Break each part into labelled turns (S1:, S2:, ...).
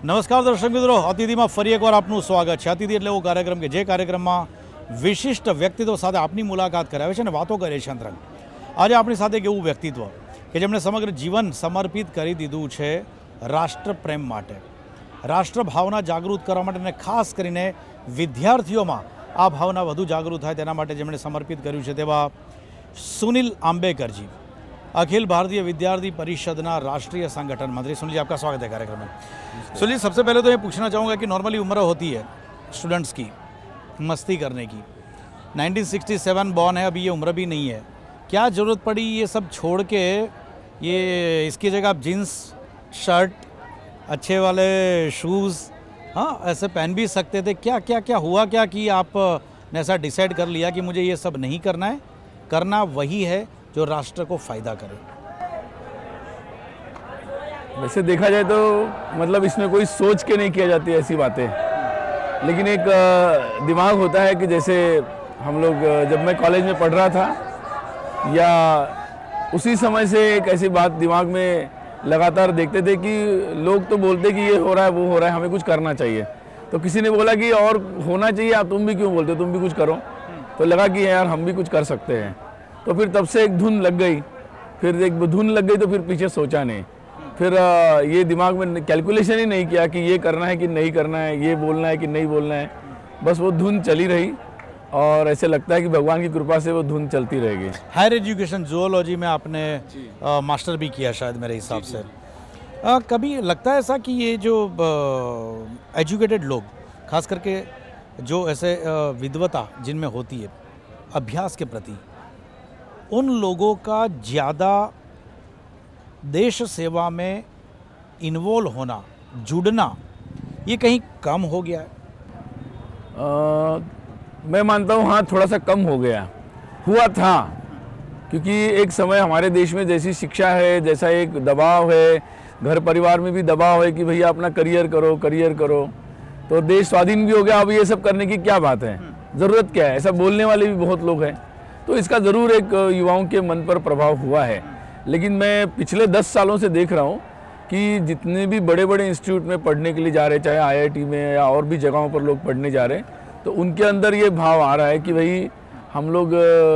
S1: નમસ્કાર દર્શક મિત્રો, અતિથિમાં ફરી એકવાર આપનું સ્વાગત છે। અતિથિ એટલે એવો કાર્યક્રમ કે જે કાર્યક્રમમાં વિશિષ્ટ વ્યક્તિત્વ સાથે આપની મુલાકાત કરાવે છે અને વાતો કરે છે અંતરંગ। આજે આપણી સાથે એક એવું વ્યક્તિત્વ કે જેમણે સમગ્ર જીવન સમર્પિત કરી દીધું છે રાષ્ટ્રપ્રેમ માટે, રાષ્ટ્ર ભાવના જાગૃત કરવા માટે અને ખાસ કરીને વિદ્યાર્થીઓમાં આ ભાવના વધુ જાગૃત થાય તેના માટે જેમણે સમર્પિત કર્યું છે તેવા सुनील आंबेकर जी, अखिल भारतीय विद्यार्थी परिषद राष्ट्रीय संगठन मंत्री। सुनील जी, आपका स्वागत है कार्यक्रम में। सुनील जी, सबसे पहले तो ये पूछना चाहूँगा कि नॉर्मली उम्र होती है स्टूडेंट्स की मस्ती करने की, 1967 बॉर्न है, अभी ये उम्र भी नहीं है, क्या ज़रूरत पड़ी ये सब छोड़ के ये इसकी जगह आप जीन्स शर्ट अच्छे वाले शूज़ हाँ ऐसे पहन भी सकते थे? क्या क्या क्या हुआ क्या कि आपने ऐसा डिसाइड कर लिया कि मुझे ये सब नहीं करना है, करना वही है जो राष्ट्र को फ़ायदा करे?
S2: वैसे देखा जाए तो मतलब इसमें कोई सोच के नहीं किया जाती ऐसी बातें, लेकिन एक दिमाग होता है कि जैसे हम लोग जब मैं कॉलेज में पढ़ रहा था या उसी समय से एक ऐसी बात दिमाग में लगातार देखते थे कि लोग तो बोलते कि ये हो रहा है वो हो रहा है, हमें कुछ करना चाहिए। तो किसी ने बोला कि और होना चाहिए, आप तुम भी क्यों बोलते हो, तुम भी कुछ करो। तो लगा कि यार हम भी कुछ कर सकते हैं। तो फिर तब से एक धुन लग गई, फिर एक धुन लग गई तो फिर पीछे सोचा नहीं, फिर ये दिमाग में कैलकुलेशन ही नहीं किया कि ये करना है कि नहीं करना है, ये बोलना है कि नहीं बोलना है, बस वो धुन चली रही और ऐसे लगता है कि भगवान की कृपा से वो धुन चलती रहेगी।
S1: हायर एजुकेशन जूलॉजी में आपने मास्टर भी किया शायद मेरे हिसाब से। कभी लगता है ऐसा कि ये जो एजुकेटेड लोग, खास करके जो ऐसे विद्वता जिनमें होती है अभ्यास के प्रति, उन लोगों का ज़्यादा देश सेवा में इन्वॉल्व होना, जुड़ना, ये कहीं कम हो गया है?
S2: मैं मानता हूँ हाँ, थोड़ा सा कम हो गया, हुआ था, क्योंकि एक समय हमारे देश में जैसी शिक्षा है, जैसा एक दबाव है, घर परिवार में भी दबाव है कि भैया अपना करियर करो करियर करो, तो देश स्वाधीन भी हो गया। अब ये सब करने की क्या बात है, ज़रूरत क्या है, ऐसा बोलने वाले भी बहुत लोग हैं। तो इसका ज़रूर एक युवाओं के मन पर प्रभाव हुआ है। लेकिन मैं पिछले 10 सालों से देख रहा हूँ कि जितने भी बड़े बड़े इंस्टीट्यूट में पढ़ने के लिए जा रहे, चाहे IIT में या और भी जगहों पर लोग पढ़ने जा रहे, तो उनके अंदर ये भाव आ रहा है कि भाई हम लोग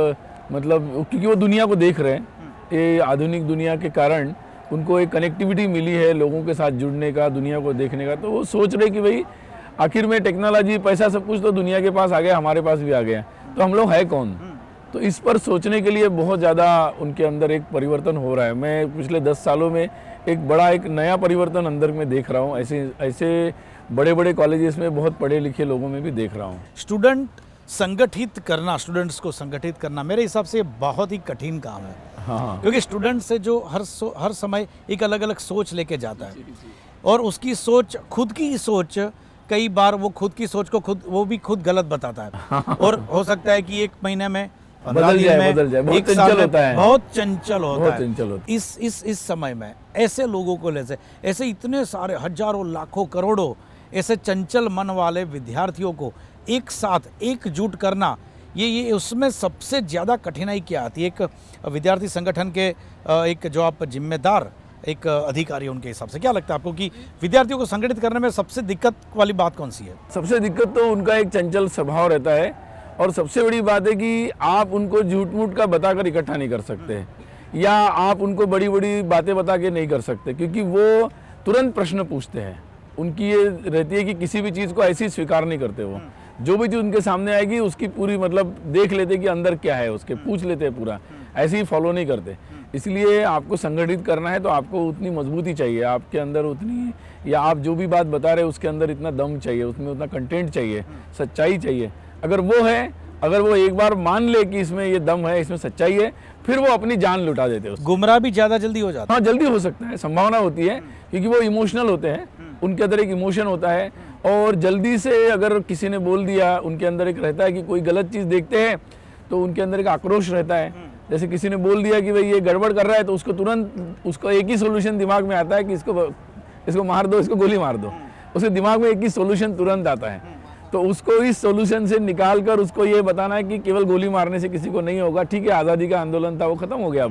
S2: मतलब क्योंकि वो दुनिया को देख रहे हैं, ये आधुनिक दुनिया के कारण उनको एक कनेक्टिविटी मिली है लोगों के साथ जुड़ने का, दुनिया को देखने का, तो वो सोच रहे कि भाई आखिर में टेक्नोलॉजी पैसा सब कुछ तो दुनिया के पास आ गया, हमारे पास भी आ गया, तो हम लोग है कौन। तो इस पर सोचने के लिए बहुत ज़्यादा उनके अंदर एक परिवर्तन हो रहा है। मैं पिछले 10 सालों में एक बड़ा एक नया परिवर्तन अंदर में देख रहा हूँ। ऐसे बड़े बड़े कॉलेजेस में बहुत पढ़े लिखे लोगों में भी देख रहा हूँ।
S1: स्टूडेंट संगठित करना, स्टूडेंट्स को संगठित करना मेरे हिसाब से बहुत ही कठिन काम है।
S2: हाँ,
S1: क्योंकि स्टूडेंट से जो हर समय एक अलग अलग सोच लेके जाता है और उसकी सोच, खुद की सोच, कई बार वो खुद की सोच को वो भी खुद गलत बताता है और हो सकता है कि एक महीने में
S2: बदल जाए, बहुत चंचल होता है,
S1: बहुत चंचल होता है। इस समय में ऐसे लोगों को ऐसे इतने सारे हजारों लाखों करोड़ों ऐसे चंचल मन वाले विद्यार्थियों को एक साथ एकजुट करना, ये उसमें सबसे ज़्यादा कठिनाई क्या आती है? एक विद्यार्थी संगठन के एक जो आप जिम्मेदार एक अधिकारी, उनके हिसाब से क्या लगता है आपको कि विद्यार्थियों को संगठित करने में सबसे दिक्कत वाली बात कौन सी है?
S2: सबसे दिक्कत तो उनका एक चंचल स्वभाव रहता है और सबसे बड़ी बात है कि आप उनको झूठ मूठ का बताकर इकट्ठा नहीं कर सकते या आप उनको बड़ी बड़ी बातें बता के नहीं कर सकते, क्योंकि वो तुरंत प्रश्न पूछते हैं। उनकी ये रहती है कि किसी भी चीज़ को ऐसी स्वीकार नहीं करते, वो जो भी चीज़ उनके सामने आएगी उसकी पूरी मतलब देख लेते कि अंदर क्या है उसके, पूछ लेते हैं पूरा, ऐसे ही फॉलो नहीं करते। इसलिए आपको संगठित करना है तो आपको उतनी मजबूती चाहिए आपके अंदर, उतनी, या आप जो भी बात बता रहे हैं उसके अंदर इतना दम चाहिए, उसमें उतना कंटेंट चाहिए, सच्चाई चाहिए। अगर वो है, अगर वो एक बार मान ले कि इसमें ये दम है, इसमें सच्चाई है, फिर वो अपनी जान लुटा देते हैं।
S1: गुमराह भी ज़्यादा जल्दी हो जाता है।
S2: हाँ, जल्दी हो सकता है, संभावना होती है, क्योंकि वो इमोशनल होते हैं, उनके अंदर एक इमोशन होता है और जल्दी से अगर किसी ने बोल दिया, उनके अंदर एक रहता है कि कोई गलत चीज़ देखते हैं तो उनके अंदर एक आक्रोश रहता है। जैसे किसी ने बोल दिया कि भाई ये गड़बड़ कर रहा है, तो उसको तुरंत उसको एक ही सोल्यूशन दिमाग में आता है कि इसको मार दो, इसको गोली मार दो, उसके दिमाग में एक ही सोल्यूशन तुरंत आता है। तो उसको इस सोल्यूशन से निकाल कर उसको ये बताना है कि केवल गोली मारने से किसी को नहीं होगा, ठीक है, आज़ादी का आंदोलन था वो ख़त्म हो गया,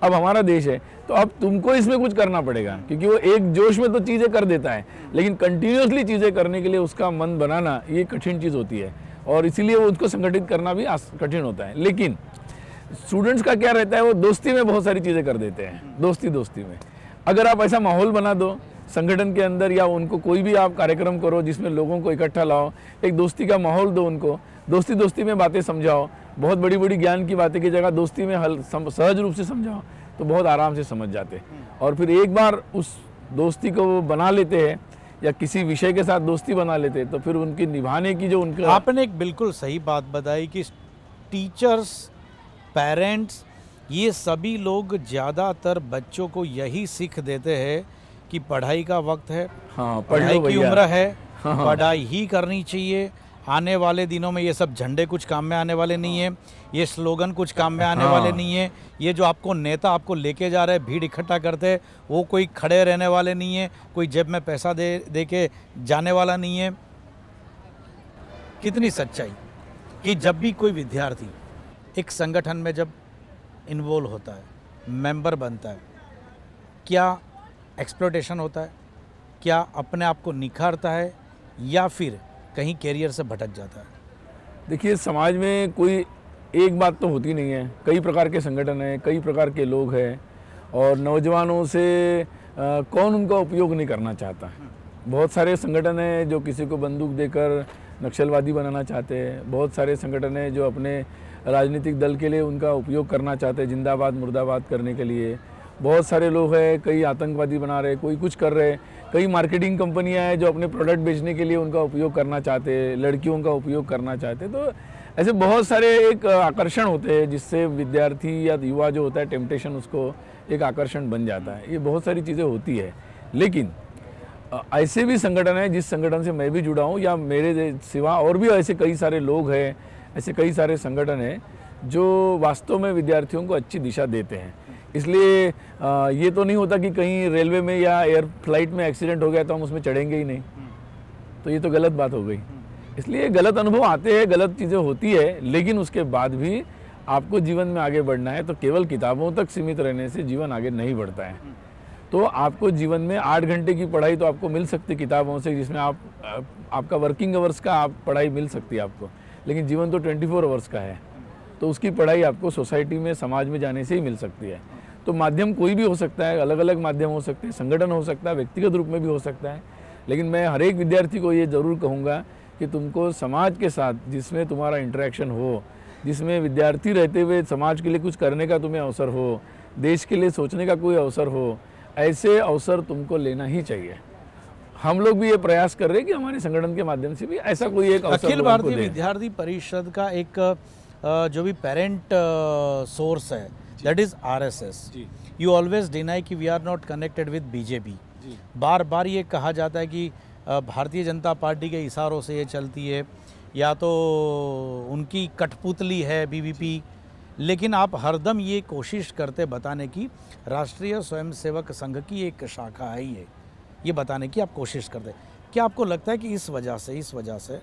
S2: अब हमारा देश है, तो अब तुमको इसमें कुछ करना पड़ेगा, क्योंकि वो एक जोश में तो चीज़ें कर देता है, लेकिन कंटिन्यूसली चीज़ें करने के लिए उसका मन बनाना ये कठिन चीज़ होती है, और इसीलिए वो उसको संगठित करना भी कठिन होता है। लेकिन स्टूडेंट्स का क्या रहता है, वो दोस्ती में बहुत सारी चीज़ें कर देते हैं, दोस्ती में। अगर आप ऐसा माहौल बना दो संगठन के अंदर, या उनको कोई भी आप कार्यक्रम करो जिसमें लोगों को इकट्ठा लाओ, एक दोस्ती का माहौल दो उनको, दोस्ती में बातें समझाओ, बहुत बड़ी बड़ी ज्ञान की बातें की जगह दोस्ती में सहज रूप से समझाओ, तो बहुत आराम से समझ जाते हैं। और फिर एक बार उस दोस्ती को वो बना लेते हैं, या किसी विषय के साथ दोस्ती बना लेते हैं, तो फिर उनकी निभाने की जो उनका,
S1: आपने एक बिल्कुल सही बात बताई कि टीचर्स, पेरेंट्स, ये सभी लोग ज़्यादातर बच्चों को यही सीख देते हैं कि पढ़ाई का वक्त है,
S2: हाँ, पढ़ लो
S1: पढ़ाई की
S2: भैया।
S1: उम्र है,
S2: हाँ।
S1: पढ़ाई ही करनी चाहिए। आने वाले दिनों में ये सब झंडे कुछ काम में आने वाले नहीं है, ये स्लोगन कुछ काम में आने वाले नहीं है, ये जो आपको नेता आपको लेके जा रहे हैं, भीड़ इकट्ठा करते हैं, वो कोई खड़े रहने वाले नहीं है, कोई जेब में पैसा दे के जाने वाला नहीं है। कितनी सच्चाई कि जब भी कोई विद्यार्थी एक संगठन में जब इन्वॉल्व होता है, मेंबर बनता है, क्या एक्सप्लॉयटेशन होता है, क्या अपने आप को निखारता है, या फिर कहीं कैरियर से भटक जाता है?
S2: देखिए, समाज में कोई एक बात तो होती नहीं है, कई प्रकार के संगठन हैं, कई प्रकार के लोग हैं, और नौजवानों से कौन उनका उपयोग नहीं करना चाहता। बहुत सारे संगठन हैं जो किसी को बंदूक देकर नक्सलवादी बनाना चाहते हैं, बहुत सारे संगठन हैं जो अपने राजनीतिक दल के लिए उनका उपयोग करना चाहते हैं, जिंदाबाद मुर्दाबाद करने के लिए। बहुत सारे लोग हैं, कई आतंकवादी बना रहे, कोई कुछ कर रहे, कई मार्केटिंग कंपनियां हैं जो अपने प्रोडक्ट बेचने के लिए उनका उपयोग करना चाहते हैं, लड़कियों का उपयोग करना चाहते हैं। तो ऐसे बहुत सारे एक आकर्षण होते हैं जिससे विद्यार्थी या युवा जो होता है, टेम्पटेशन उसको एक आकर्षण बन जाता है। ये बहुत सारी चीज़ें होती है, लेकिन ऐसे भी संगठन है, जिस संगठन से मैं भी जुड़ा हूँ या मेरे सिवा और भी ऐसे कई सारे लोग हैं, ऐसे कई सारे संगठन हैं जो वास्तव में विद्यार्थियों को अच्छी दिशा देते हैं। इसलिए ये तो नहीं होता कि कहीं रेलवे में या एयर फ्लाइट में एक्सीडेंट हो गया तो हम उसमें चढ़ेंगे ही नहीं, तो ये तो गलत बात हो गई। इसलिए गलत अनुभव आते हैं, गलत चीज़ें होती है, लेकिन उसके बाद भी आपको जीवन में आगे बढ़ना है, तो केवल किताबों तक सीमित रहने से जीवन आगे नहीं बढ़ता है। तो आपको जीवन में 8 घंटे की पढ़ाई तो आपको मिल सकती किताबों से, जिसमें आपका वर्किंग आवर्स का आप पढ़ाई मिल सकती है आपको, लेकिन जीवन तो 24 आवर्स का है, तो उसकी पढ़ाई आपको सोसाइटी में, समाज में जाने से ही मिल सकती है। तो माध्यम कोई भी हो सकता है, अलग अलग माध्यम हो सकते हैं, संगठन हो सकता है, व्यक्तिगत रूप में भी हो सकता है, लेकिन मैं हर एक विद्यार्थी को ये ज़रूर कहूँगा कि तुमको समाज के साथ जिसमें तुम्हारा इंटरेक्शन हो, जिसमें विद्यार्थी रहते हुए समाज के लिए कुछ करने का तुम्हें अवसर हो, देश के लिए सोचने का कोई अवसर हो, ऐसे अवसर तुमको लेना ही चाहिए। हम लोग भी ये प्रयास कर रहे हैं कि हमारे संगठन के माध्यम से भी ऐसा कोई एक अवसर
S1: अखिल भारतीय विद्यार्थी परिषद का एक जो भी पेरेंट सोर्स है, that is RSS. You always deny कि we are not connected with BJP. बार बार ये कहा जाता है कि भारतीय जनता पार्टी के इशारों से ये चलती है, या तो उनकी कठपुतली है बीवीपी, लेकिन आप हरदम ये कोशिश करते बताने की राष्ट्रीय स्वयंसेवक संघ की एक शाखा है, ये बताने की आप कोशिश करते। क्या आपको लगता है कि इस वजह से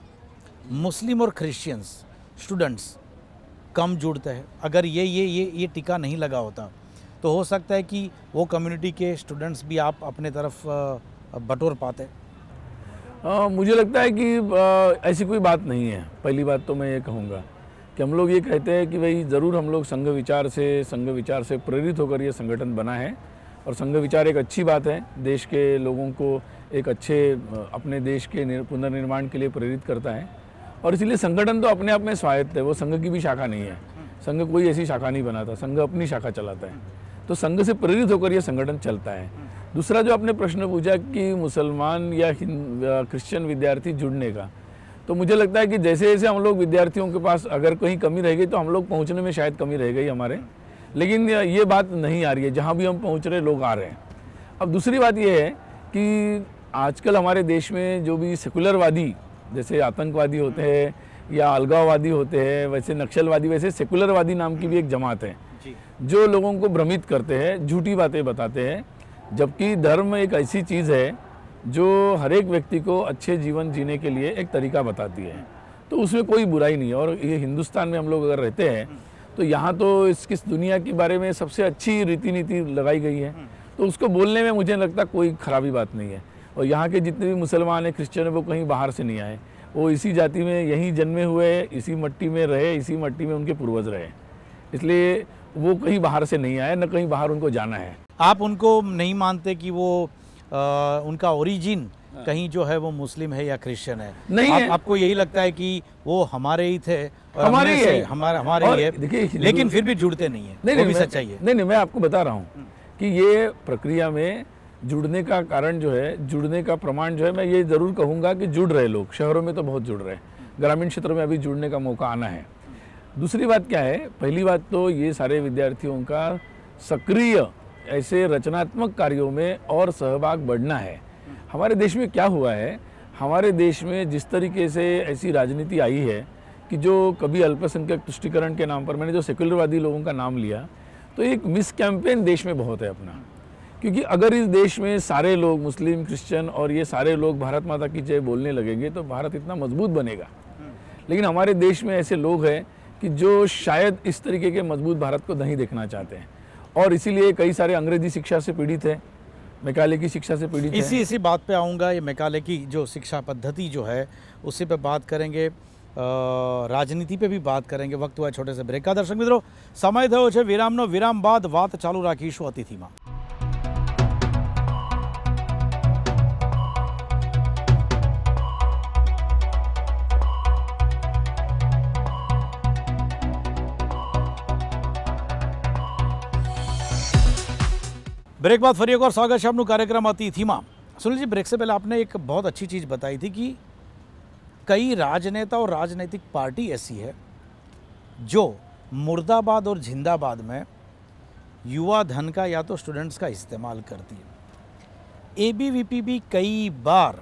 S1: मुस्लिम और क्रिश्चियंस स्टूडेंट्स कम जुड़ते हैं? अगर ये टिका नहीं लगा होता तो हो सकता है कि वो कम्युनिटी के स्टूडेंट्स भी आप अपने तरफ बटोर पाते।
S2: मुझे लगता है कि ऐसी कोई बात नहीं है। पहली बात तो मैं ये कहूँगा कि हम लोग ये कहते हैं कि भाई ज़रूर हम लोग संघ विचार से प्रेरित होकर ये संगठन बना है, और संघ विचार एक अच्छी बात है, देश के लोगों को एक अच्छे अपने देश के पुनर्निर्माण के लिए प्रेरित करता है, और इसलिए संगठन तो अपने आप में स्वायत्त है, वो संघ की भी शाखा नहीं है। संघ कोई ऐसी शाखा नहीं बनाता, संघ अपनी शाखा चलाता है, तो संघ से प्रेरित होकर ये संगठन चलता है। दूसरा जो आपने प्रश्न पूछा कि मुसलमान या क्रिश्चियन विद्यार्थी जुड़ने का, तो मुझे लगता है कि जैसे जैसे हम लोग विद्यार्थियों के पास अगर कहीं कमी रह गई तो हम लोग पहुंचने में शायद कमी रह गई हमारे, लेकिन ये बात नहीं आ रही है, जहाँ भी हम पहुँच रहे लोग आ रहे हैं। अब दूसरी बात ये है कि आजकल हमारे देश में जो भी सेकुलरवादी, जैसे आतंकवादी होते हैं या अलगाववादी होते हैं, वैसे नक्सलवादी, वैसे सेकुलरवादी नाम की भी एक जमात है जो लोगों को भ्रमित करते हैं, झूठी बातें बताते हैं, जबकि धर्म एक ऐसी चीज़ है जो हर एक व्यक्ति को अच्छे जीवन जीने के लिए एक तरीका बताती है, तो उसमें कोई बुराई नहीं है। और ये हिंदुस्तान में हम लोग अगर रहते हैं तो यहाँ तो इसकी दुनिया के बारे में सबसे अच्छी रीति नीति लगाई गई है, तो उसको बोलने में मुझे लगता कोई खराबी बात नहीं है। और यहाँ के जितने भी मुसलमान हैं, क्रिश्चियन हैं, वो कहीं बाहर से नहीं आए, वो इसी जाति में यहीं जन्मे हुए, इसी मट्टी में रहे, इसी मट्टी में उनके पूर्वज रहे, इसलिए वो कहीं बाहर से नहीं आए, न कहीं बाहर उनको जाना है।
S1: आप उनको नहीं मानते कि वो उनका ओरिजिन कहीं जो है वो मुस्लिम है या क्रिश्चियन है?
S2: नहीं है।
S1: आपको यही लगता है कि वो हमारे ही थे और
S2: हमारे ही है,
S1: हमारे ही है,
S2: देखिए,
S1: लेकिन फिर भी जुड़ते नहीं है?
S2: नहीं,
S1: वो भी सच्चाई है।
S2: नहीं, मैं आपको बता रहा हूँ कि ये प्रक्रिया में जुड़ने का कारण जो है, जुड़ने का प्रमाण जो है, मैं ये ज़रूर कहूँगा कि जुड़ रहे लोग, शहरों में तो बहुत जुड़ रहे हैं, ग्रामीण क्षेत्रों में अभी जुड़ने का मौका आना है। दूसरी बात क्या है, पहली बात तो ये सारे विद्यार्थियों का सक्रिय ऐसे रचनात्मक कार्यों में और सहभाग बढ़ना है। हमारे देश में क्या हुआ है, हमारे देश में जिस तरीके से ऐसी राजनीति आई है कि जो कभी अल्पसंख्यक तुष्टिकरण के नाम पर, मैंने जो सेक्युलरवादी लोगों का नाम लिया, तो एक मिस कैंपेन देश में बहुत है अपना। क्योंकि अगर इस देश में सारे लोग, मुस्लिम, क्रिश्चियन और ये सारे लोग भारत माता की जय बोलने लगेंगे तो भारत इतना मजबूत बनेगा। लेकिन हमारे देश में ऐसे लोग हैं कि जो शायद इस तरीके के मजबूत भारत को नहीं देखना चाहते हैं, और इसीलिए कई सारे अंग्रेजी शिक्षा से पीड़ित है, मैकाले की शिक्षा से पीड़ित है।
S1: इसी बात पे आऊँगा। ये मैकाले की जो शिक्षा पद्धति जो है उसी पे बात करेंगे, राजनीति पे भी बात करेंगे। वक्त हुआ छोटे से ब्रेक का। दर्शक मित्रों, समय थयो छे विरामनो। विराम बाद बात चालू राखीशुं अतिथिमां। ब्रेक बाद फरी एक और स्वागत है आपનું कार्यक्रम अतिथिमां। सुनील जी, ब्रेक से पहले आपने एक बहुत अच्छी चीज़ बताई थी कि कई राजनेता और राजनीतिक पार्टी ऐसी है जो मुर्दाबाद और जिंदाबाद में युवा धन का या तो स्टूडेंट्स का इस्तेमाल करती है। एबीवीपी भी कई बार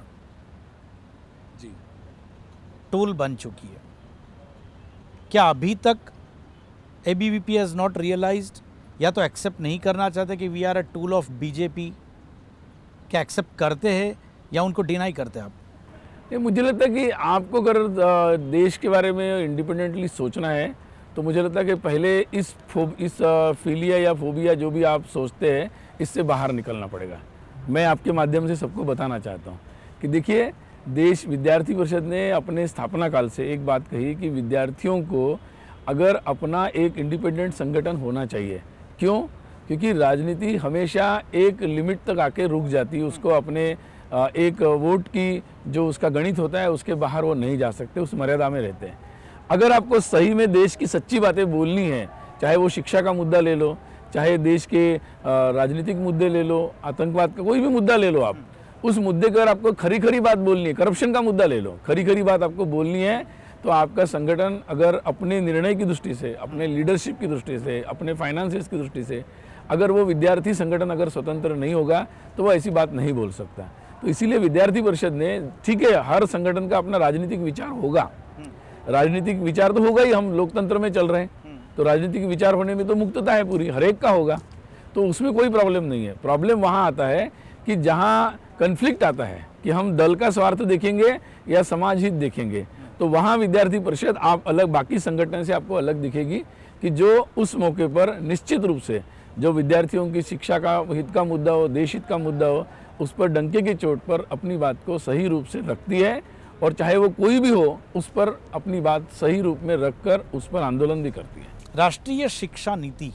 S2: जी
S1: टूल बन चुकी है। क्या अभी तक एबीवीपी हैज़ नॉट रियलाइज्ड, या तो एक्सेप्ट नहीं करना चाहते कि we are a tool of BJP? क्या एक्सेप्ट करते हैं या उनको डिनाई करते हैं आप?
S2: ये मुझे लगता है कि आपको अगर देश के बारे में इंडिपेंडेंटली सोचना है तो मुझे लगता है कि पहले इस फिलिया या फोबिया जो भी आप सोचते हैं, इससे बाहर निकलना पड़ेगा। मैं आपके माध्यम से सबको बताना चाहता हूँ कि देखिए, देश विद्यार्थी परिषद ने अपने स्थापना काल से एक बात कही कि विद्यार्थियों को अगर अपना एक इंडिपेंडेंट संगठन होना चाहिए। क्यों? क्योंकि राजनीति हमेशा एक लिमिट तक आके रुक जाती है, उसको अपने एक वोट की जो उसका गणित होता है उसके बाहर वो नहीं जा सकते, उस मर्यादा में रहते हैं। अगर आपको सही में देश की सच्ची बातें बोलनी है, चाहे वो शिक्षा का मुद्दा ले लो, चाहे देश के राजनीतिक मुद्दे ले लो, आतंकवाद का कोई भी मुद्दा ले लो, आप उस मुद्दे पर आपको खरी खरी बात बोलनी है, करप्शन का मुद्दा ले लो, खरी खरी बात आपको बोलनी है, तो आपका संगठन अगर अपने निर्णय की दृष्टि से, अपने लीडरशिप की दृष्टि से, अपने फाइनेंसेस की दृष्टि से अगर वो विद्यार्थी संगठन अगर स्वतंत्र नहीं होगा तो वो ऐसी बात नहीं बोल सकता। तो इसीलिए विद्यार्थी परिषद ने, ठीक है, हर संगठन का अपना राजनीतिक विचार होगा, राजनीतिक विचार तो होगा ही, हम लोकतंत्र में चल रहे हैं तो राजनीतिक विचार होने में तो मुक्तता है पूरी, हर एक का होगा, तो उसमें कोई प्रॉब्लम नहीं है। प्रॉब्लम वहाँ आता है कि जहाँ कन्फ्लिक्ट आता है कि हम दल का स्वार्थ देखेंगे या समाज हित देखेंगे, तो वहाँ विद्यार्थी परिषद आप अलग, बाकी संगठन से आपको अलग दिखेगी कि जो उस मौके पर निश्चित रूप से जो विद्यार्थियों की शिक्षा का हित का मुद्दा हो, देश हित का मुद्दा हो, उस पर डंके की चोट पर अपनी बात को सही रूप से रखती है, और चाहे वो कोई भी हो उस पर अपनी बात सही रूप में रखकर उस पर आंदोलन भी करती है।
S1: राष्ट्रीय शिक्षा नीति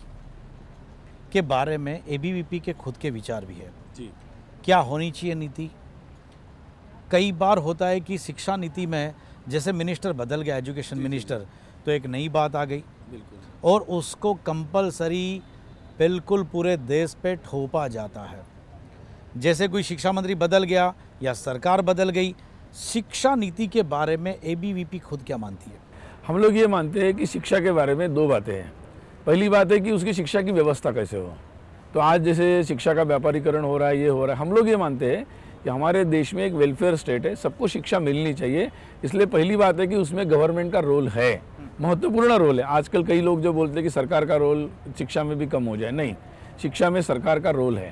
S1: के बारे में एबीवीपी के खुद के विचार भी है
S2: जी।
S1: क्या होनी चाहिए नीति? कई बार होता है कि शिक्षा नीति में जैसे मिनिस्टर बदल गया, एजुकेशन मिनिस्टर, तो एक नई बात आ गई और उसको कंपलसरी बिल्कुल पूरे देश पे थोपा जाता है। जैसे कोई शिक्षा मंत्री बदल गया या सरकार बदल गई, शिक्षा नीति के बारे में एबीवीपी खुद क्या मानती है?
S2: हम लोग ये मानते हैं कि शिक्षा के बारे में दो बातें हैं। पहली बात है कि उसकी शिक्षा की व्यवस्था कैसे हो। तो आज जैसे शिक्षा का व्यापारीकरण हो रहा है, ये हो रहा है, हम लोग ये मानते हैं कि हमारे देश में एक वेलफेयर स्टेट है, सबको शिक्षा मिलनी चाहिए। इसलिए पहली बात है कि उसमें गवर्नमेंट का रोल है, महत्वपूर्ण रोल है। आजकल कई लोग जो बोलते हैं कि सरकार का रोल शिक्षा में भी कम हो जाए, नहीं, शिक्षा में सरकार का रोल है।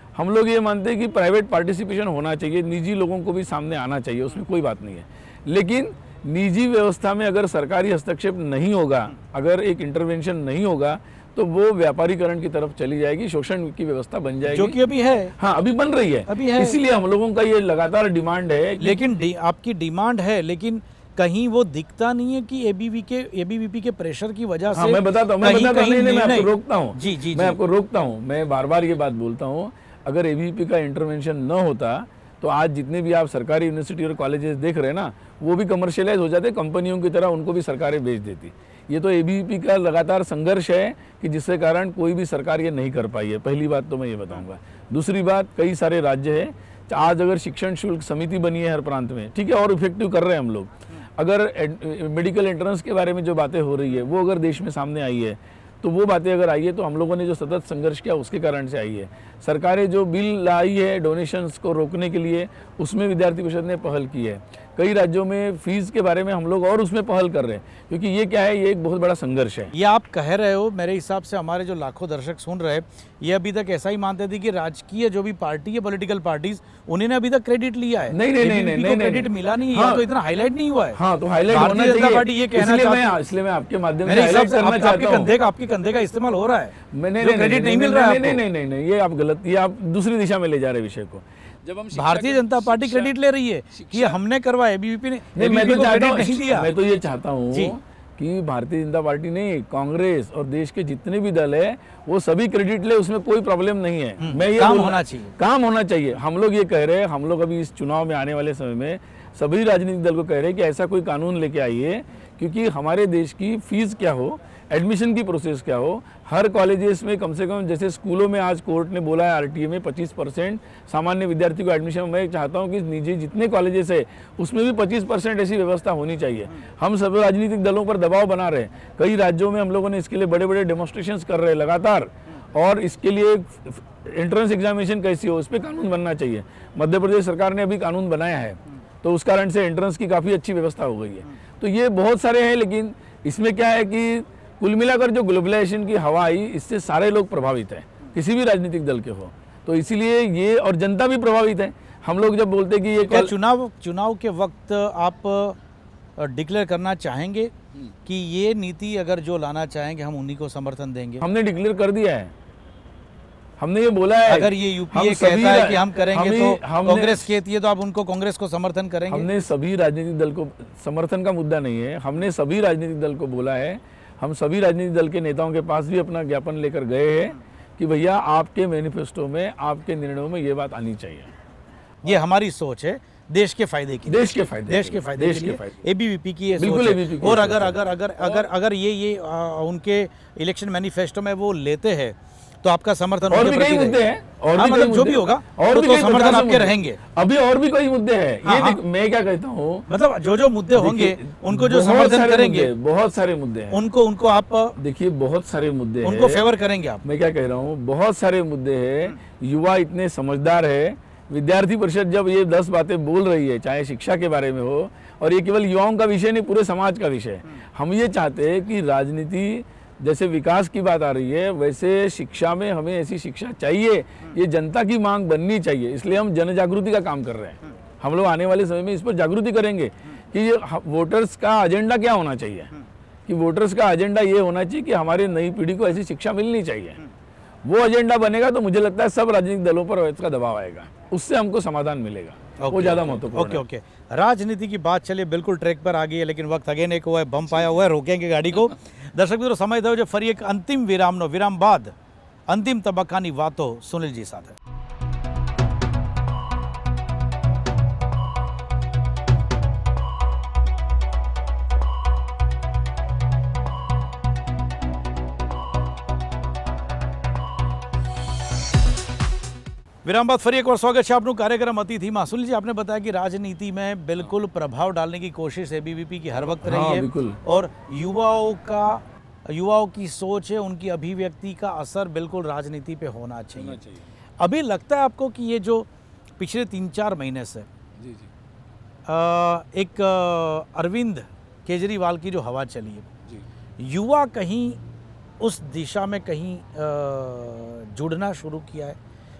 S2: हम लोग ये मानते हैं कि प्राइवेट पार्टिसिपेशन होना चाहिए, निजी लोगों को भी सामने आना चाहिए, उसमें कोई बात नहीं है। लेकिन निजी व्यवस्था में अगर सरकारी हस्तक्षेप नहीं होगा, अगर एक इंटरवेंशन नहीं होगा, तो वो व्यापारीकरण की तरफ चली जाएगी, शोषण की व्यवस्था बन जाएगी,
S1: जो कि अभी है।
S2: हाँ, अभी बन रही है,
S1: अभी है।
S2: इसीलिए हम लोगों का ये लगातार डिमांड है।
S1: लेकिन आपकी डिमांड है, लेकिन कहीं वो दिखता नहीं है कि एबीवीपी के प्रेशर की वजह से।
S2: हाँ, मैं बताता हूँ, नहीं, मैं आपको रोकता हूँ,
S1: जी जी,
S2: मैं आपको रोकता हूँ, मैं बार बार ये बात बोलता हूँ, अगर एबीवीपी का इंटरवेंशन न होता तो आज जितने भी आप सरकारी यूनिवर्सिटी और कॉलेजेस देख रहे हैं ना, वो भी कमर्शियलाइज हो जाते, कंपनियों की तरह उनको भी सरकारें बेच देती। ये तो एबीवीपी का लगातार संघर्ष है कि जिसके कारण कोई भी सरकार ये नहीं कर पाई है। पहली बात तो मैं ये बताऊंगा। दूसरी बात, कई सारे राज्य है, आज अगर शिक्षण शुल्क समिति बनी है हर प्रांत में, ठीक है, और इफेक्टिव कर रहे हैं हम लोग। अगर मेडिकल एंट्रेंस के बारे में जो बातें हो रही है वो अगर देश में सामने आई है, तो वो बातें अगर आई है तो हम लोगों ने जो सतत संघर्ष किया उसके कारण से आई है। सरकारें जो बिल लाई है डोनेशंस को रोकने के लिए, उसमें विद्यार्थी परिषद ने पहल की है। कई राज्यों में फीस के बारे में हम लोग और उसमें पहल कर रहे हैं, क्योंकि ये क्या है, ये एक बहुत बड़ा संघर्ष है।
S1: ये आप कह रहे हो, मेरे हिसाब से हमारे जो लाखों दर्शक सुन रहे हैं, ये अभी तक ऐसा ही मानते थे कि राजकीय जो भी पार्टी है, पॉलिटिकल पार्टीज, उन्होंने अभी तक क्रेडिट लिया है।
S2: नहीं,
S1: क्रेडिट मिला नहीं है, तो इतना हाईलाइट नहीं हुआ है।
S2: हाँ, तो हाईलाइट होना चाहिए, इसलिए मैं आपके माध्यम से हाईलाइट करना चाहता हूँ।
S1: आपके कंधे का इस्तेमाल हो रहा है,
S2: क्रेडिट
S1: नहीं मिल रहा है।
S2: नहीं, ये आप गलत, ये आप दूसरी दिशा में ले जा रहे विषय को।
S1: जब हम भारतीय जनता पार्टी क्रेडिट ले रही है कि हमने करवाया, एबीवीपी ने नहीं दिया।
S2: मैं तो ये चाहता हूँ कि भारतीय जनता पार्टी नहीं, कांग्रेस और देश के जितने भी दल है वो सभी क्रेडिट ले, उसमें कोई प्रॉब्लम नहीं है। मैं ये
S1: काम होना चाहिए।
S2: हम लोग ये कह रहे हैं, हम लोग अभी इस चुनाव में आने वाले समय में सभी राजनीतिक दल को कह रहे हैं कि ऐसा कोई कानून लेके आइए, क्योंकि हमारे देश की फीस क्या हो, एडमिशन की प्रोसेस क्या हो, हर कॉलेजेस में कम से कम, जैसे स्कूलों में आज कोर्ट ने बोला है आरटीए में 25% सामान्य विद्यार्थी को एडमिशन। मैं चाहता हूं कि निजी जितने कॉलेजेस है उसमें भी 25% ऐसी व्यवस्था होनी चाहिए। हम सब राजनीतिक दलों पर दबाव बना रहे हैं, कई राज्यों में हम लोगों ने इसके लिए बड़े बड़े डेमोन्स्ट्रेशंस कर रहे हैं लगातार, और इसके लिए एंट्रेंस एग्जामिनेशन कैसी हो, इस पर कानून बनना चाहिए। मध्य प्रदेश सरकार ने अभी कानून बनाया है, तो उस कारण से एंट्रेंस की काफ़ी अच्छी व्यवस्था हो गई है। तो ये बहुत सारे हैं, लेकिन इसमें क्या है कि कुल मिलाकर जो ग्लोबलाइजेशन की हवा आई, इससे सारे लोग प्रभावित हैं, किसी भी राजनीतिक दल के हो, तो इसीलिए ये, और जनता भी प्रभावित है। हम लोग जब बोलते कि ये
S1: क्या चुनाव के वक्त आप डिक्लेयर करना चाहेंगे कि ये नीति अगर जो लाना चाहेंगे हम उन्हीं को समर्थन देंगे?
S2: हमने डिक्लेयर कर दिया है, हमने ये बोला है।
S1: अगर ये यूपीए कहता है कि हम करेंगे तो कांग्रेस कहती है, तो आप उनको कांग्रेस को समर्थन करेंगे?
S2: हमने सभी राजनीतिक दल को, समर्थन का मुद्दा नहीं है, हमने सभी राजनीतिक दल को बोला है, हम सभी राजनीतिक दल के नेताओं के पास भी अपना ज्ञापन लेकर गए हैं कि भैया आपके मैनिफेस्टो में, आपके निर्णयों में ये बात आनी चाहिए।
S1: ये हमारी सोच है, देश के फायदे की,
S2: देश के फायदे
S1: एबीवीपी की ये सोच है। और अगर ये उनके इलेक्शन मैनिफेस्टो में वो लेते हैं तो आपका समर्थन
S2: और भी कई मुद्दे हैं, और भी
S1: मतलब जो भी होगा और तो समर्थन आपके रहेंगे।
S2: अभी और भी कई मुद्दे हैं, ये मैं क्या कहता हूँ,
S1: मतलब जो मुद्दे होंगे उनको जो समर्थन करेंगे,
S2: बहुत सारे मुद्दे हैं,
S1: उनको आप
S2: देखिए, बहुत सारे मुद्दे हैं,
S1: उनको फेवर करेंगे आप।
S2: मैं क्या कह रहा हूँ, बहुत सारे मुद्दे हैं, युवा इतने समझदार है, विद्यार्थी परिषद जब ये 10 बातें बोल रही है, चाहे शिक्षा के बारे में हो, और ये केवल युवाओं का विषय नहीं, पूरे समाज का विषय है। हम ये चाहते हैं कि राजनीति, जैसे विकास की बात आ रही है, वैसे शिक्षा में हमें ऐसी शिक्षा चाहिए, ये जनता की मांग बननी चाहिए। इसलिए हम जन जागृति का काम कर रहे हैं। हम लोग आने वाले समय में इस पर जागृति करेंगे कि ये वोटर्स का एजेंडा क्या होना चाहिए, कि वोटर्स का एजेंडा ये होना चाहिए कि हमारे नई पीढ़ी को ऐसी शिक्षा मिलनी चाहिए। वो एजेंडा बनेगा तो मुझे लगता है सब राजनीतिक दलों पर इसका दबाव आएगा, उससे हमको समाधान मिलेगा। वो ज्यादा महत्वपूर्ण है।
S1: ओके, राजनीति की बात चलिए बिल्कुल ट्रैक पर आ गई है, लेकिन वक्त अगेन एक हुआ है, बम पाया हुआ है, रोकेंगे गाड़ी को। दर्शक मित्रों, समय थयो फरी एक अंतिम विराम बाद अंतिम तबक्कानी वातो सुनीलजी साथे। विराम बाद फरी एक और स्वागत है आपનું कार्यक्रम अतिथि में। सुनील जी, आपने बताया कि राजनीति में बिल्कुल प्रभाव डालने की कोशिश एबीवीपी की हर वक्त रही है, और युवाओं की सोच है, उनकी अभिव्यक्ति का असर बिल्कुल राजनीति पे होना चाहिए। अभी लगता है आपको कि ये जो पिछले 3-4 महीने से एक अरविंद केजरीवाल की जो हवा चली है, युवा कहीं उस दिशा में कहीं जुड़ना शुरू किया है,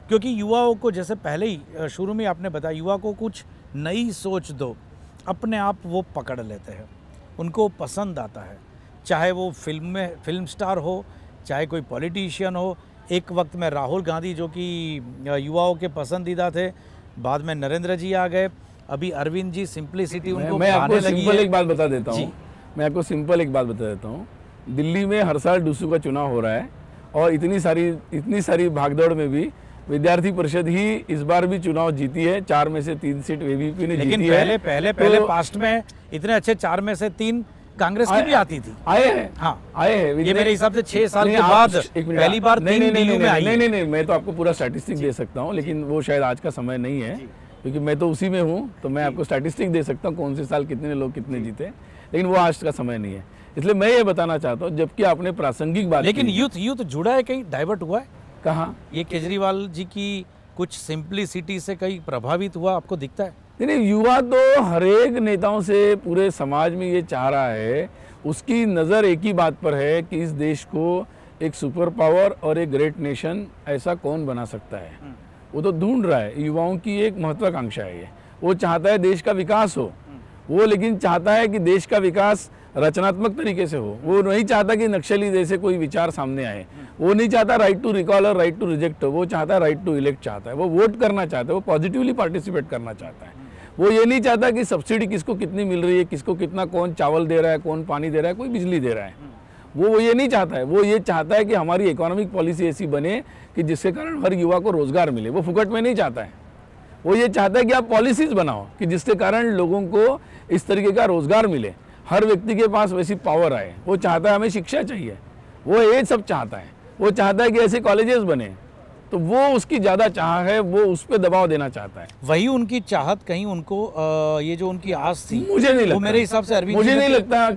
S1: क्योंकि युवाओं को जैसे पहले ही शुरू में आपने बताया, युवा को कुछ नई सोच दो, अपने आप वो पकड़ लेते हैं, उनको पसंद आता है, चाहे वो फिल्म स्टार हो, चाहे कोई पॉलिटिशियन हो। एक वक्त में राहुल गांधी जो कि युवाओं के पसंदीदा थे, बाद में नरेंद्र जी आ गए, अभी अरविंद जी, सिंपलिसिटी उनको
S2: मैं आपको
S1: भाने लगी
S2: सिंपल
S1: है।
S2: एक बात बता देता हूँ, मैं आपको सिंपल एक बात बता देता हूँ। दिल्ली में हर साल डूसू का चुनाव हो रहा है और इतनी सारी भागदौड़ में भी विद्यार्थी परिषद ही इस बार भी चुनाव जीती है। 4 में से 3 सीट एबीवीपी ने जीती है।
S1: लेकिन पहले पास्ट में इतने अच्छे 4 में से 3 कांग्रेस की भी आती थी।
S2: आए हैं,
S1: हाँ
S2: आए हैं।
S1: ये मेरे हिसाब से 6 साल के बाद पहली बार 3 DU में आई है।
S2: नहीं, मैं तो आपको पूरा स्टैटिस्टिक दे सकता हूँ, लेकिन वो शायद आज का समय नहीं है, क्योंकि मैं तो उसी में हूँ, तो मैं आपको स्टैटिस्टिक दे सकता हूँ कौन से साल कितने लोग कितने जीते, लेकिन वो आज का समय नहीं है। इसलिए मैं ये बताना चाहता हूँ, जबकि आपने प्रासंगिक बात,
S1: लेकिन यूथ जुड़ा है, कहीं डाइवर्ट हुआ है?
S2: कहाँ?
S1: ये केजरीवाल जी की कुछ सिंपलिसिटी से कहीं प्रभावित हुआ आपको दिखता है?
S2: नहीं, युवा तो हर एक नेताओं से पूरे समाज में ये चाह रहा है, उसकी नज़र एक ही बात पर है कि इस देश को एक सुपर पावर और एक ग्रेट नेशन ऐसा कौन बना सकता है। वो तो ढूंढ रहा है, युवाओं की एक महत्वाकांक्षा है ये। वो चाहता है देश का विकास हो, वो लेकिन चाहता है कि देश का विकास रचनात्मक तरीके से हो। वो नहीं चाहता कि नक्सली जैसे कोई विचार सामने आए, वो नहीं चाहता राइट टू रिकॉल और राइट टू रिजेक्ट हो, वो चाहता है राइट टू इलेक्ट चाहता है, वो वोट करना चाहता है, वो पॉजिटिवली पार्टिसिपेट करना चाहता है। वो ये नहीं चाहता कि सब्सिडी किसको कितनी मिल रही है, किसको कितना, कौन चावल दे रहा है, कौन पानी दे रहा है, कोई बिजली दे रहा है, वो ये नहीं चाहता है। वो ये चाहता है कि हमारी इकोनॉमिक पॉलिसी ऐसी बने कि जिसके कारण हर युवा को रोजगार मिले। वो फुकट में नहीं चाहता है, वो ये चाहता है कि आप पॉलिसीज बनाओ कि जिसके कारण लोगों को इस तरीके का रोजगार मिले, हर व्यक्ति के पास वैसी पावर आए। वो चाहता है हमें शिक्षा चाहिए, वो ये सब चाहता है। वो चाहता है कि ऐसे कॉलेजेस बने, तो वो उसकी ज़्यादा चाह है, वो उस पर दबाव देना चाहता है।
S1: वही उनकी चाहत कहीं उनको ये जो उनकी आस थी,
S2: मुझे नहीं लगता,
S1: मेरे हिसाब से अरविंद
S2: मुझे नहीं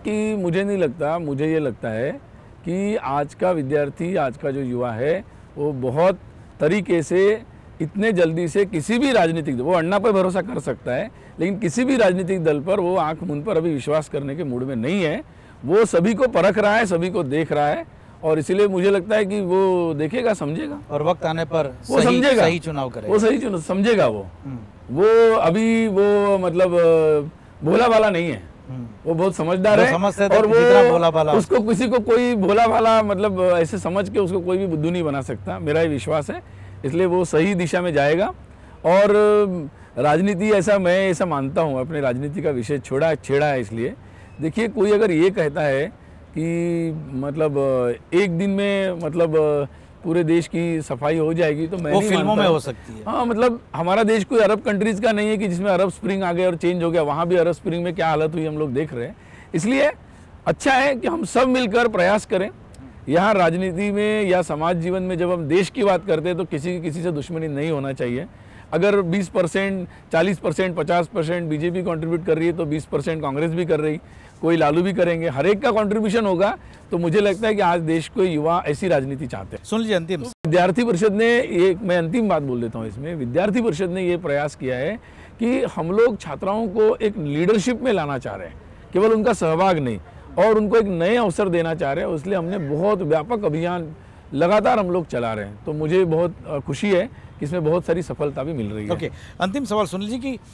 S2: लगता, मुझे ये लगता है कि आज का विद्यार्थी, आज का जो युवा है, वो बहुत तरीके से इतने जल्दी से किसी भी राजनीतिक, वो अन्ना पर भरोसा कर सकता है, लेकिन किसी भी राजनीतिक दल पर वो आंख मूंद पर अभी विश्वास करने के मूड में नहीं है। वो सभी को परख रहा है, सभी को देख रहा है, और इसीलिए मुझे लगता है कि वो देखेगा, समझेगा,
S1: और वक्त आने पर
S2: वो समझेगा,
S1: सही चुनाव करेगा,
S2: वो सही चुनाव समझेगा। वो अभी वो मतलब भोला भाला नहीं है, वो बहुत समझदार है, और वो
S1: भोला भाला,
S2: उसको किसी को कोई भोला भाला मतलब ऐसे समझ के उसको कोई भी बुद्धू नहीं बना सकता, मेरा ये विश्वास है। इसलिए वो सही दिशा में जाएगा। और राजनीति मैं ऐसा मानता हूँ, अपने राजनीति का विषय छेड़ा है। इसलिए देखिए, कोई अगर ये कहता है कि मतलब एक दिन में मतलब पूरे देश की सफाई हो जाएगी, तो मैं
S1: वो
S2: नहीं
S1: फिल्मों
S2: मानता।
S1: में हो सकती है।
S2: हाँ, मतलब हमारा देश कोई अरब कंट्रीज का नहीं है कि जिसमें अरब स्प्रिंग आ गए और चेंज हो गया। वहाँ भी अरब स्प्रिंग में क्या हालत हुई हम लोग देख रहे हैं। इसलिए अच्छा है कि हम सब मिलकर प्रयास करें। यहाँ राजनीति में या समाज जीवन में जब हम देश की बात करते हैं तो किसी की किसी से दुश्मनी नहीं होना चाहिए। अगर 20%, 40%, 50% बीजेपी कंट्रीब्यूट कर रही है तो 20% कांग्रेस भी कर रही, कोई लालू भी करेंगे, हर एक का कंट्रीब्यूशन होगा। तो मुझे लगता है कि आज देश को युवा ऐसी राजनीति चाहते हैं।
S1: सुन लीजिए, अंतिम
S2: विद्यार्थी परिषद ने ये, मैं अंतिम बात बोल देता हूँ इसमें, विद्यार्थी परिषद ने ये प्रयास किया है कि हम लोग छात्राओं को एक लीडरशिप में लाना चाह रहे हैं, केवल उनका सहभाग नहीं, और उनको एक नए अवसर देना चाह रहे हैं। इसलिए हमने बहुत व्यापक अभियान लगातार हम लोग चला रहे हैं। तो मुझे बहुत खुशी है कि इसमें बहुत सारी सफलता भी मिल रही है।
S1: ओके, अंतिम सवाल सुन लीजिए कि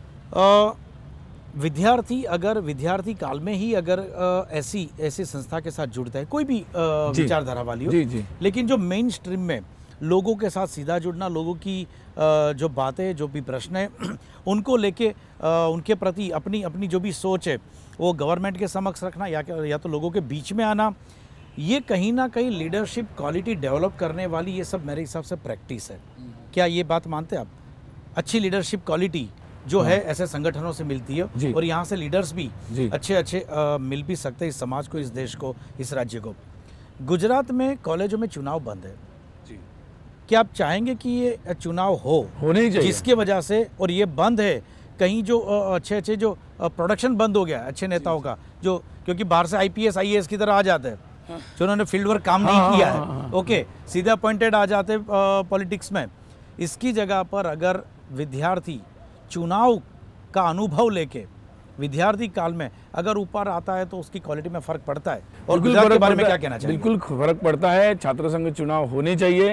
S1: विद्यार्थी काल में ही अगर ऐसी संस्था के साथ जुड़ता है, कोई भी विचारधारा वाली हो,
S2: जी,
S1: लेकिन जो मेन स्ट्रीम में लोगों के साथ सीधा जुड़ना, लोगों की जो बातें, जो भी प्रश्न है, उनको लेके उनके प्रति अपनी जो भी सोच है वो गवर्नमेंट के समक्ष रखना, या तो लोगों के बीच में आना, ये कहीं ना कहीं लीडरशिप क्वालिटी डेवलप करने वाली, ये सब मेरे हिसाब से प्रैक्टिस है। क्या ये बात मानते हैं आप? अच्छी लीडरशिप क्वालिटी जो है ऐसे संगठनों से मिलती है, और यहाँ से लीडर्स भी अच्छे मिल भी सकते हैं इस समाज को, इस देश को, इस राज्य को। गुजरात में कॉलेजों में चुनाव बंद है, क्या आप चाहेंगे कि ये चुनाव होने ही चाहिए, जिसकी वजह से, और ये बंद है कहीं जो अच्छे जो प्रोडक्शन बंद हो गया अच्छे नेताओं का, जो क्योंकि बाहर से IPS IAS की तरह आ जाते हैं, जो उन्होंने फील्ड वर्क काम नहीं किया है, ओके, सीधे अपॉइंटेड आ जाते पॉलिटिक्स में। इसकी जगह पर अगर विद्यार्थी चुनाव का अनुभव लेके विद्यार्थी काल में अगर ऊपर आता है तो उसकी क्वालिटी में फर्क पड़ता है। और गुजरात के बारे में क्या कहना चाहिए?
S2: बिल्कुल फर्क पड़ता है। छात्र संघ चुनाव होने चाहिए,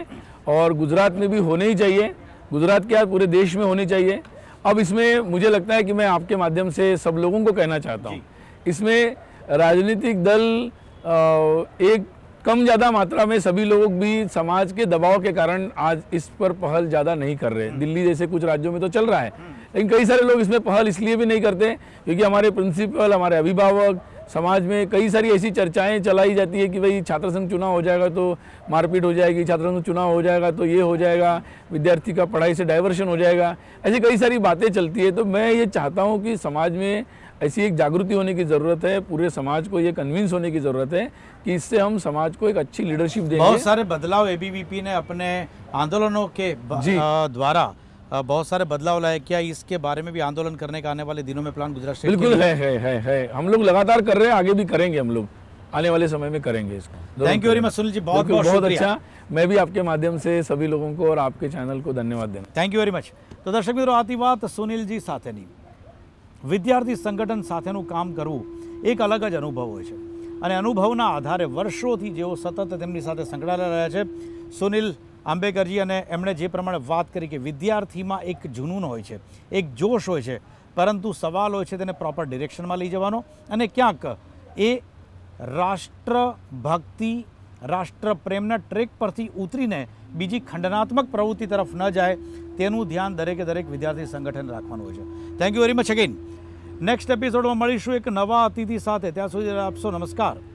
S2: और गुजरात में भी होने ही चाहिए, गुजरात क्या पूरे देश में होने चाहिए। अब इसमें मुझे लगता है कि मैं आपके माध्यम से सब लोगों को कहना चाहता हूँ, इसमें राजनीतिक दल एक कम ज़्यादा मात्रा में सभी लोग भी समाज के दबाव के कारण आज इस पर पहल ज़्यादा नहीं कर रहे। दिल्ली जैसे कुछ राज्यों में तो चल रहा है, लेकिन कई सारे लोग इसमें पहल इसलिए भी नहीं करते क्योंकि हमारे प्रिंसिपल, हमारे अभिभावक, समाज में कई सारी ऐसी चर्चाएं चलाई जाती है कि भाई छात्र संघ चुनाव हो जाएगा तो मारपीट हो जाएगी, छात्र संघ चुनाव हो जाएगा तो ये हो जाएगा, विद्यार्थी का पढ़ाई से डाइवर्शन हो जाएगा, ऐसी कई सारी बातें चलती है। तो मैं ये चाहता हूँ कि समाज में ऐसी एक जागृति होने की ज़रूरत है, पूरे समाज को ये कन्विंस होने की ज़रूरत है कि इससे हम समाज को एक अच्छी लीडरशिप देंगे।
S1: बहुत सारे बदलाव एबीवीपी ने अपने आंदोलनों के द्वारा बहुत सारे बदलाव लाए, क्या इसके बारे में भी आंदोलन करने का आने वाले दिनों में प्लान गुजरात स्टेट?
S2: बिल्कुल है, हम लोग लगातार कर रहे हैं, आगे भी करेंगे, हम लोग आने वाले समय में करेंगे इसको।
S1: Thank you very much Sunil ji, बहुत बहुत
S2: अच्छा। मैं भी आपके माध्यम से सभी लोगों को और आपके चैनल को धन्यवाद देना।
S1: Thank you very much. तो दर्शक मित्रों, आती बात सुनीलजी સાથેની વિદ્યાર્થી સંગઠન સાથેનું કામ કરવું એક અલગ જ અનુભવ હોય છે અને અનુભવના આધારે વર્ષોથી જેઓ સતત તેમની સાથે સંકળાયેલા રહ્યા છે સુનિલ આંબેકરજી, અને એમણે જે પ્રમાણે વાત કરી કે વિદ્યાર્થીમાં એક જુનૂન હોય છે, એક જોશ હોય છે, પરંતુ સવાલ હોય છે તેને પ્રોપર ડિરેક્શનમાં લઈ જવાનો અને ક્યાંક એ રાષ્ટ્રભક્તિ, રાષ્ટ્રપ્રેમના ટ્રેક પરથી ઉતરીને બીજી ખંડનાત્મક પ્રવૃત્તિ તરફ ન જાય તેનું ધ્યાન દરેકે દરેક વિદ્યાર્થી સંગઠન રાખવાનું હોય છે. Thank you very much again. Next એપિસોડમાં મળીશું એક નવા અતિથિ સાથે. ત્યાં સુધી આપશો નમસ્કાર.